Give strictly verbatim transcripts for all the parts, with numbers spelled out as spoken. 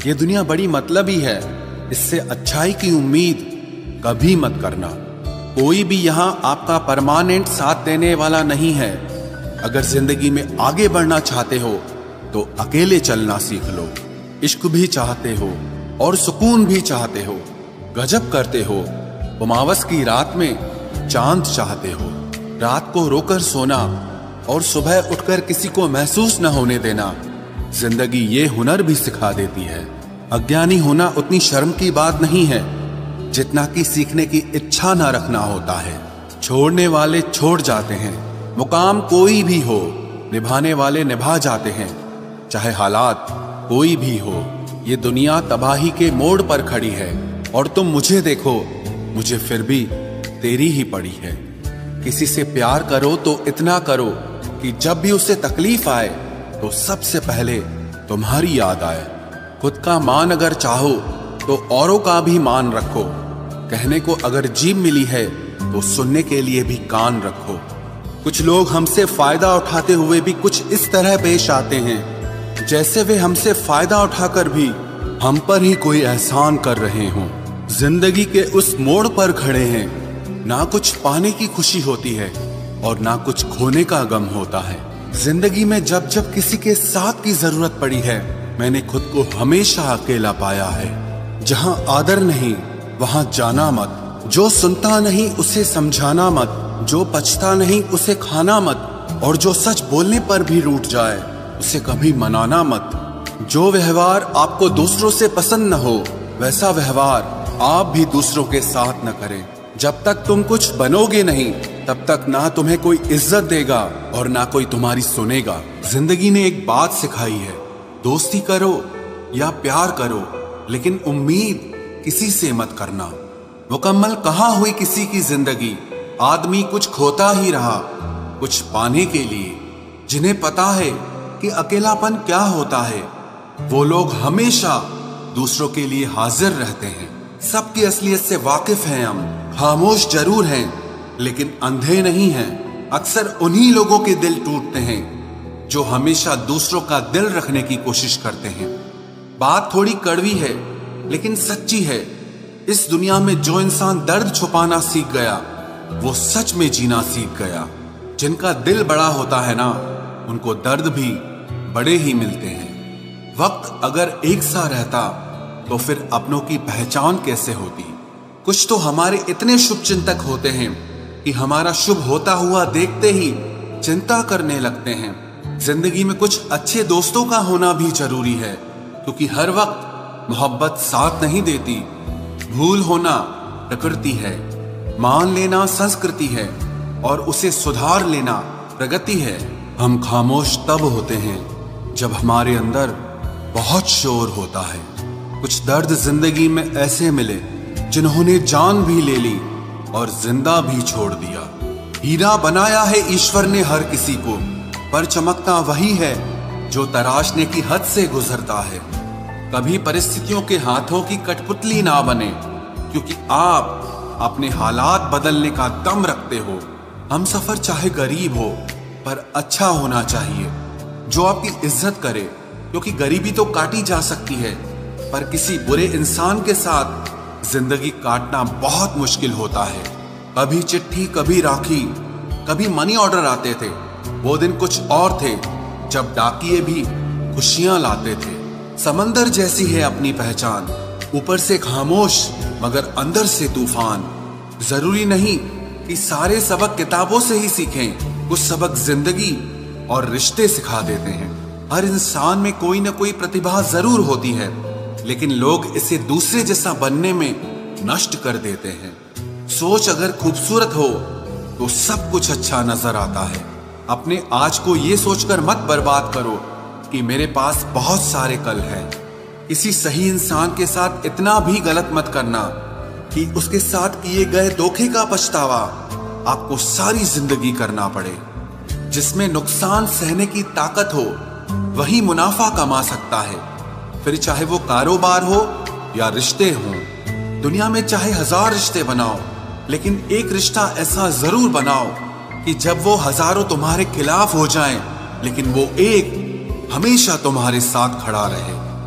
ये दुनिया बड़ी मतलबी है, इससे अच्छाई की उम्मीद कभी मत करना। कोई भी यहाँ आपका परमानेंट साथ देने वाला नहीं है। अगर जिंदगी में आगे बढ़ना चाहते हो तो अकेले चलना सीख लो। इश्क भी चाहते हो और सुकून भी चाहते हो, गजब करते हो। उमावस की रात में चांद चाहते हो, रात को रोकर सोना और सुबह उठकर किसी को महसूस न होने देना। जिंदगी ये हुनर भी सिखा देती है। अज्ञानी होना उतनी शर्म की बात नहीं है जितना कि सीखने की इच्छा ना रखना होता है। छोड़ने वाले छोड़ जाते हैं, मुकाम कोई भी हो, निभाने वाले निभा जाते हैं, चाहे हालात कोई भी हो। ये दुनिया तबाही के मोड़ पर खड़ी है और तुम मुझे देखो, मुझे फिर भी तेरी ही पड़ी है। किसी से प्यार करो तो इतना करो कि जब भी उसे तकलीफ आए तो सबसे पहले तुम्हारी याद आए। खुद का मान अगर चाहो तो औरों का भी मान रखो। कहने को अगर जीभ मिली है तो सुनने के लिए भी कान रखो। कुछ लोग हमसे फायदा उठाते हुए भी कुछ इस तरह पेश आते हैं जैसे वे हमसे फायदा उठाकर भी हम पर ही कोई एहसान कर रहे हों। जिंदगी के उस मोड़ पर खड़े हैं, ना कुछ पाने की खुशी होती है और ना कुछ खोने का गम होता है। जिंदगी में जब जब किसी के साथ की जरूरत पड़ी है, मैंने खुद को हमेशा अकेला पाया है। जहां आदर नहीं वहां जाना मत, जो सुनता नहीं उसे समझाना मत, जो पछता नहीं उसे खाना मत, और जो सच बोलने पर भी रूठ जाए उसे कभी मनाना मत। जो व्यवहार आपको दूसरों से पसंद न हो वैसा व्यवहार आप भी दूसरों के साथ न करें। जब तक तुम कुछ बनोगे नहीं तब तक ना तुम्हें कोई इज्जत देगा और ना कोई तुम्हारी सुनेगा। जिंदगी ने एक बात सिखाई है, दोस्ती करो या प्यार करो लेकिन उम्मीद किसी से मत करना। मुकम्मल कहाँ हुई किसी की जिंदगी, आदमी कुछ खोता ही रहा कुछ पाने के लिए। जिन्हें पता है कि अकेलापन क्या होता है वो लोग हमेशा दूसरों के लिए हाजिर रहते हैं। सबकी असलियत से वाकिफ हैं हम, खामोश जरूर हैं लेकिन अंधे नहीं हैं। अक्सर उन्हीं लोगों के दिल टूटते हैं जो हमेशा दूसरों का दिल रखने की कोशिश करते हैं। बात थोड़ी कड़वी है लेकिन सच्ची है। इस दुनिया में जो इंसान दर्द छुपाना सीख गया वो सच में जीना सीख गया। जिनका दिल बड़ा होता है ना, उनको दर्द भी बड़े ही मिलते हैं। वक्त अगर एक सा रहता तो फिर अपनों की पहचान कैसे होती। कुछ तो हमारे इतने शुभ चिंतक होते हैं कि हमारा शुभ होता हुआ देखते ही चिंता करने लगते हैं। जिंदगी में कुछ अच्छे दोस्तों का होना भी जरूरी है, क्योंकि हर वक्त मोहब्बत साथ नहीं देती। भूल होना प्रकृति है, मान लेना संस्कृति है और उसे सुधार लेना प्रगति है। हम खामोश तब होते हैं जब हमारे अंदर बहुत शोर होता है। कुछ दर्द जिंदगी में ऐसे मिले जिन्होंने जान भी ले ली और जिंदा भी छोड़ दिया। हीरा बनाया है ईश्वर ने हर किसी को, पर चमकता वही है जो तराशने की हद से गुजरता है। कभी परिस्थितियों के हाथों की कठपुतली ना बने, क्योंकि आप अपने हालात बदलने का दम रखते हो। हम सफर चाहे गरीब हो पर अच्छा होना चाहिए, जो आपकी इज्जत करे, क्योंकि गरीबी तो काटी जा सकती है पर किसी बुरे इंसान के साथ जिंदगी काटना बहुत मुश्किल होता है। कभी चिट्ठी कभी राखी कभी मनी ऑर्डर आते थे। वो दिन कुछ और थे जब डाकिये भी खुशियां लाते थे। समंदर जैसी है अपनी पहचान, ऊपर से खामोश मगर अंदर से तूफान। जरूरी नहीं कि सारे सबक किताबों से ही सीखें, कुछ सबक जिंदगी और रिश्ते सिखा देते हैं। हर इंसान में कोई ना कोई प्रतिभा जरूर होती है, लेकिन लोग इसे दूसरे जैसा बनने में नष्ट कर देते हैं। सोच अगर खूबसूरत हो तो सब कुछ अच्छा नजर आता है। अपने आज को ये सोचकर मत बर्बाद करो कि मेरे पास बहुत सारे कल हैं। किसी सही इंसान के साथ इतना भी गलत मत करना कि उसके साथ किए गए धोखे का पछतावा आपको सारी जिंदगी करना पड़े। जिसमें नुकसान सहने की ताकत हो वही मुनाफा कमा सकता है, फिर चाहे वो कारोबार हो या रिश्ते हों। दुनिया में चाहे हजार रिश्ते बनाओ, लेकिन एक रिश्ता ऐसा जरूर बनाओ कि जब वो हजारों तुम्हारे खिलाफ हो जाएं, लेकिन वो एक हमेशा तुम्हारे साथ खड़ा रहे।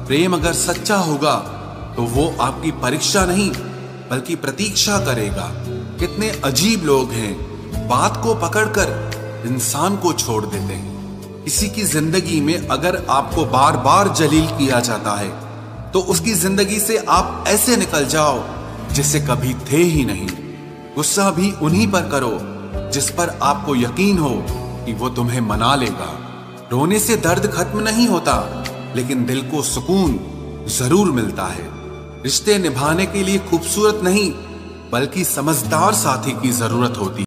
प्रेम अगर सच्चा होगा तो वो आपकी परीक्षा नहीं बल्कि प्रतीक्षा करेगा। कितने अजीब लोग हैं, बात को पकड़कर इंसान को छोड़ देते हैं। किसी की जिंदगी में अगर आपको बार बार जलील किया जाता है तो उसकी जिंदगी से आप ऐसे निकल जाओ जिसे कभी थे ही नहीं। गुस्सा भी उन्हीं पर करो जिस पर आपको यकीन हो कि वो तुम्हें मना लेगा। रोने से दर्द खत्म नहीं होता, लेकिन दिल को सुकून जरूर मिलता है। रिश्ते निभाने के लिए खूबसूरत नहीं बल्कि समझदार साथी की जरूरत होती है।